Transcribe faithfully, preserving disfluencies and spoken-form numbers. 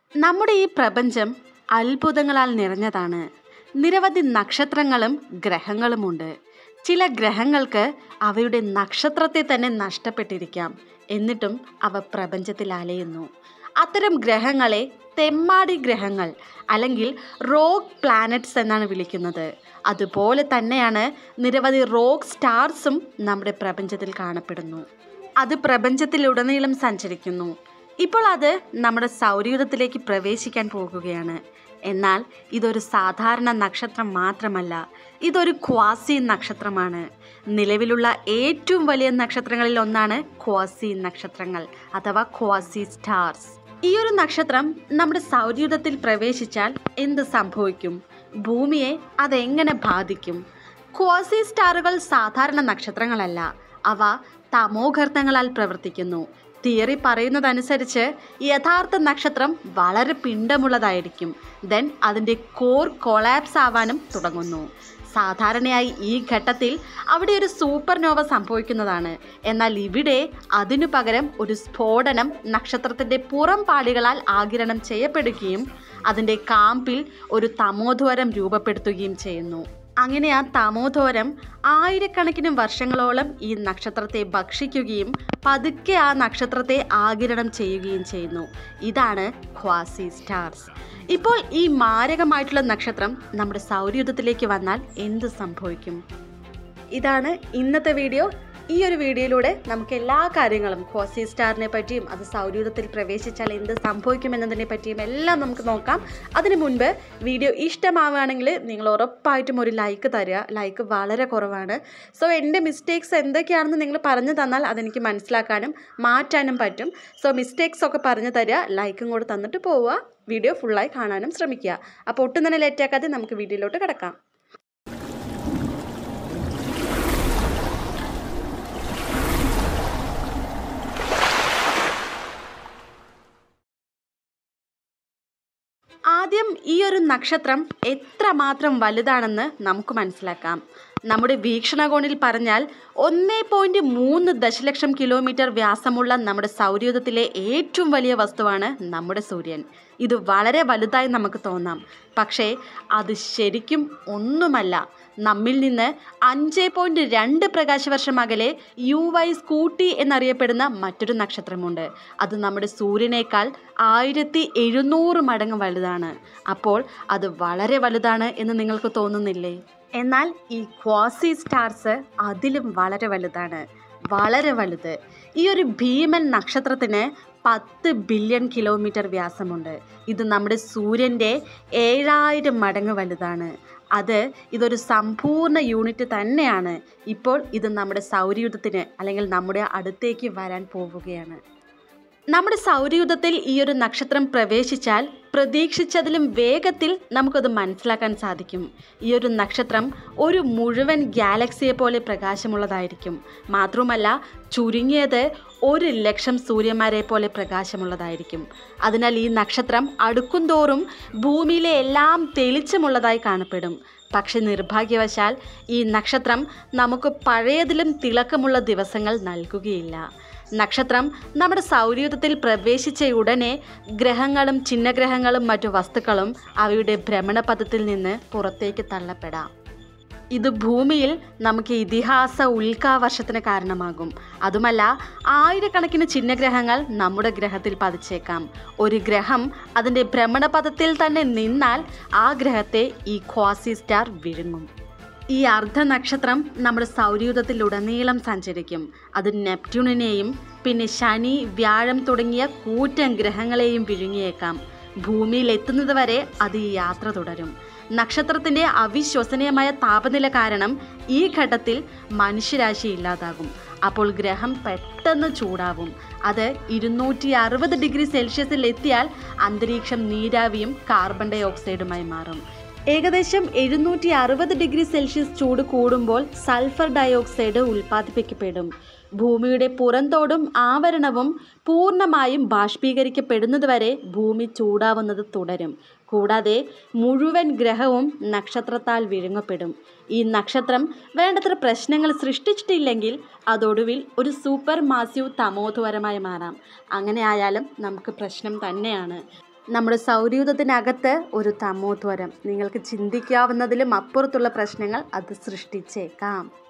നമ്മുടെ ഈ പ്രപഞ്ചം അത്ഭുതങ്ങളാൽ നിറഞ്ഞതാണ്. നിരവധി നക്ഷത്രങ്ങളും ഗ്രഹങ്ങളുമുണ്ട്. ചില ഗ്രഹങ്ങൾക്ക് അവയുടെ നക്ഷത്രത്തെ തന്നെ നഷ്ടപ്പെട്ടിരിക്കാം. എന്നിട്ടും അവ പ്രപഞ്ചത്തിൽ അലയുന്നു. അത്തരം ഗ്രഹങ്ങളെ തെമ്മാടി ഗ്രഹങ്ങൾ അല്ലെങ്കിൽ റോക്ക് പ്ലാനറ്റ്സ് എന്നാണ് വിളിക്കുന്നത്. അതുപോലെ തന്നെയാണ് നിരവധി റോക്ക് സ്റ്റാർസും നമ്മുടെ പ്രപഞ്ചത്തിൽ കാണപ്പെടുന്നു. അത് പ്രപഞ്ചത്തിലുടനീളം സഞ്ചരിക്കുന്നു. ഇപ്പോൾ അത് നമ്മുടെ സൗരയൂഥത്തിലേക്ക് പ്രവേശിക്കാൻ പോകുകയാണ്. എന്നാൽ ഇതൊരു സാധാരണ നക്ഷത്രം മാത്രമല്ല, ഇതൊരു ക്വാസി നക്ഷത്രമാണ്. നിലവിലുള്ള ഏറ്റവും വലിയ നക്ഷത്രങ്ങളിൽ ഒന്നാണ് ക്വാസി നക്ഷത്രങ്ങൾ അഥവാ ക്വാസി സ്റ്റാർസ്. ഈ ഒരു നക്ഷത്രം നമ്മുടെ സൗരയൂഥത്തിൽ പ്രവേശിച്ചാൽ എന്ത് സംഭവിക്കും? ഭൂമിയെ അതെങ്ങനെ ബാധിക്കും? ക്വാസി സ്റ്റാറുകൾ സാധാരണ നക്ഷത്രങ്ങളല്ല. അവ തമോഗർത്തങ്ങളാൽ പ്രവർത്തിക്കുന്നു. തിയറി പറയുന്നതനുസരിച്ച് യഥാർത്ഥ നക്ഷത്രം വളരെ പിണ്ഡമുള്ളതായിരിക്കും. ദെൻ അതിൻ്റെ കോർ കൊളാപ്സ് ആവാനും തുടങ്ങുന്നു. സാധാരണയായി ഈ ഘട്ടത്തിൽ അവിടെ ഒരു സൂപ്പർനോവ സംഭവിക്കുന്നതാണ്. എന്നാൽ ഇവിടെ അതിനു പകരം ഒരു സ്ഫോടനം നക്ഷത്രത്തിൻ്റെ പുറം പാളികളാൽ ആഗിരണം ചെയ്യപ്പെടുകയും അതിൻ്റെ കാമ്പിൽ ഒരു തമോദ്വാരം രൂപപ്പെടുത്തുകയും ചെയ്യുന്നു. അങ്ങനെ ആ തമോദ്വാരം ആയിരക്കണക്കിന് വർഷങ്ങളോളം ഈ നക്ഷത്രത്തെ ഭക്ഷിക്കുകയും പതുക്കെ ആ നക്ഷത്രത്തെ ആഗിരണം ചെയ്യുകയും ചെയ്യുന്നു. ഇതാണ് ക്വാസി സ്റ്റാർസ്. ഇപ്പോൾ ഈ മാരകമായിട്ടുള്ള നക്ഷത്രം നമ്മുടെ സൗരയൂഥത്തിലേക്ക് വന്നാൽ എന്ത് സംഭവിക്കും? ഇതാണ് ഇന്നത്തെ വീഡിയോ. ഈ ഒരു വീഡിയോയിലൂടെ നമുക്ക് എല്ലാ കാര്യങ്ങളും ക്വാസി സ്റ്റാറിനെ പറ്റിയും അത് സൗരയൂഥത്തിൽ പ്രവേശിച്ചാൽ എന്ത് സംഭവിക്കും എന്നതിനെ പറ്റിയും എല്ലാം നമുക്ക് നോക്കാം. അതിനു മുൻപ് വീഡിയോ ഇഷ്ടമാവുകയാണെങ്കിൽ നിങ്ങൾ ഉറപ്പായിട്ടും ഒരു ലൈക്ക് തരിക. ലൈക്ക് വളരെ കുറവാണ്. സോ എൻ്റെ മിസ്റ്റേക്സ് എന്തൊക്കെയാണെന്ന് നിങ്ങൾ പറഞ്ഞു തന്നാൽ അതെനിക്ക് മനസ്സിലാക്കാനും മാറ്റാനും പറ്റും. സോ മിസ്റ്റേക്സ് ഒക്കെ പറഞ്ഞു തരിക, ലൈക്കും കൂടെ തന്നിട്ട് പോവുക. വീഡിയോ ഫുള്ളായി കാണാനും ശ്രമിക്കുക. അപ്പോൾ ഒട്ടും തന്നെ ലേറ്റാക്കാതെ നമുക്ക് വീഡിയോയിലോട്ട് കിടക്കാം. ആദ്യം ഈ ഒരു നക്ഷത്രം എത്രമാത്രം വലുതാണെന്ന് നമുക്ക് മനസ്സിലാക്കാം. നമ്മുടെ വീക്ഷണകോണിൽ പറഞ്ഞാൽ ഒന്നേ പോയിൻറ്റ് മൂന്ന് ദശലക്ഷം കിലോമീറ്റർ വ്യാസമുള്ള നമ്മുടെ സൗരയൂഥത്തിലെ ഏറ്റവും വലിയ വസ്തുവാണ് നമ്മുടെ സൂര്യൻ. ഇത് വളരെ വലുതായി നമുക്ക് തോന്നാം. പക്ഷേ അത് ശരിക്കും ഒന്നുമല്ല. നമ്മിൽ നിന്ന് അഞ്ച് പോയിൻറ്റ് രണ്ട് പ്രകാശവർഷം അകലെ യു വൈ സ്കൂട്ടി എന്നറിയപ്പെടുന്ന മറ്റൊരു നക്ഷത്രമുണ്ട്. അത് നമ്മുടെ സൂര്യനേക്കാൾ ആയിരത്തി എഴുന്നൂറ് മടങ്ങ് വലുതാണ്. അപ്പോൾ അത് വളരെ വലുതാണ് എന്ന് നിങ്ങൾക്ക് തോന്നുന്നില്ലേ? എന്നാൽ ഈ ക്വാസി സ്റ്റാർസ് അതിലും വളരെ വലുതാണ്. വളരെ വലുത്. ഈ ഒരു ഭീമൻ നക്ഷത്രത്തിന് പത്ത് ബില്യൺ കിലോമീറ്റർ വ്യാസമുണ്ട്. ഇത് നമ്മുടെ സൂര്യൻ്റെ ഏഴായിരം മടങ്ങ് വലുതാണ്. അത് ഇതൊരു സമ്പൂർണ്ണ യൂണിറ്റ് തന്നെയാണ്. ഇപ്പോൾ ഇത് നമ്മുടെ സൗരയൂഥത്തിന് അല്ലെങ്കിൽ നമ്മുടെ അടുത്തേക്ക് വരാൻ പോവുകയാണ്. നമ്മുടെ സൗരയൂഥത്തിൽ ഈ ഒരു നക്ഷത്രം പ്രവേശിച്ചാൽ പ്രതീക്ഷിച്ചതിലും വേഗത്തിൽ നമുക്കത് മനസ്സിലാക്കാൻ സാധിക്കും. ഈ ഒരു നക്ഷത്രം ഒരു മുഴുവൻ ഗാലക്സിയെ പോലെ പ്രകാശമുള്ളതായിരിക്കും. മാത്രമല്ല ചുരുങ്ങിയത് ഒരു ലക്ഷം സൂര്യന്മാരെ പോലെ പ്രകാശമുള്ളതായിരിക്കും. അതിനാൽ ഈ നക്ഷത്രം അടുക്കുംതോറും ഭൂമിയിലെ എല്ലാം തെളിച്ചമുള്ളതായി കാണപ്പെടും. പക്ഷെ നിർഭാഗ്യവശാൽ ഈ നക്ഷത്രം നമുക്ക് പഴയതിലും തിളക്കമുള്ള ദിവസങ്ങൾ നൽകുകയില്ല. നക്ഷത്രം നമ്മുടെ സൗരയൂഥത്തിൽ പ്രവേശിച്ച ഉടനെ ഗ്രഹങ്ങളും ചിഹ്നഗ്രഹങ്ങളും മറ്റു വസ്തുക്കളും അവയുടെ ഭ്രമണപഥത്തിൽ നിന്ന് പുറത്തേക്ക് തള്ളപ്പെടാം. ഇത് ഭൂമിയിൽ നമുക്ക് ഇതിഹാസ ഉൽക്കാവർഷത്തിന് കാരണമാകും. അതുമല്ല, ആയിരക്കണക്കിന് ചിഹ്നഗ്രഹങ്ങൾ നമ്മുടെ ഗ്രഹത്തിൽ പതിച്ചേക്കാം. ഒരു ഗ്രഹം അതിൻ്റെ ഭ്രമണപഥത്തിൽ തന്നെ നിന്നാൽ ആ ഗ്രഹത്തെ ഈ ക്വാസി സ്റ്റാർ വിഴുങ്ങും. ഈ അർദ്ധനക്ഷത്രം നമ്മുടെ സൗരയൂഥത്തിലുടനീളം സഞ്ചരിക്കും. അത് നെപ്റ്റ്യൂണിനെയും പിന്നെ ശനി, വ്യാഴം തുടങ്ങിയ കൂറ്റൻ ഗ്രഹങ്ങളെയും വിഴുങ്ങിയേക്കാം. ഭൂമിയിൽ എത്തുന്നത് വരെ അത് ഈ യാത്ര തുടരും. നക്ഷത്രത്തിൻ്റെ അവിശ്വസനീയമായ താപനില കാരണം ഈ ഘട്ടത്തിൽ മനുഷ്യരാശി ഇല്ലാതാകും. അപ്പോൾ ഗ്രഹം പെട്ടെന്ന് ചൂടാവും. അത് ഇരുന്നൂറ്റി അറുപത് ഡിഗ്രി സെൽഷ്യസിൽ എത്തിയാൽ അന്തരീക്ഷം നീരാവിയും കാർബൺ ഡൈ ഓക്സൈഡുമായി മാറും. ഏകദേശം എഴുന്നൂറ്റി അറുപത് ഡിഗ്രി സെൽഷ്യസ് ചൂട് കൂടുമ്പോൾ സൾഫർ ഡയോക്സൈഡ് ഉൽപ്പാദിപ്പിക്കപ്പെടും. ഭൂമിയുടെ പുറന്തോടും ആവരണവും പൂർണ്ണമായും ബാഷ്പീകരിക്കപ്പെടുന്നതുവരെ ഭൂമി ചൂടാവുന്നത് തുടരും. കൂടാതെ മുഴുവൻ ഗ്രഹവും നക്ഷത്രത്താൽ വിഴുങ്ങപ്പെടും. ഈ നക്ഷത്രം വേണ്ടത്ര പ്രശ്നങ്ങൾ സൃഷ്ടിച്ചിട്ടില്ലെങ്കിൽ അതൊടുവിൽ ഒരു സൂപ്പർ മാസീവ് തമോദ്വാരമായി മാറാം. അങ്ങനെ ആയാലും നമുക്ക് പ്രശ്നം തന്നെയാണ്. നമ്മുടെ സൗരയൂഥത്തിനകത്ത് ഒരു തമോദ്വാരം നിങ്ങൾക്ക് ചിന്തിക്കാവുന്നതിലും അപ്പുറത്തുള്ള പ്രശ്നങ്ങൾ അത് സൃഷ്ടിച്ചേക്കാം.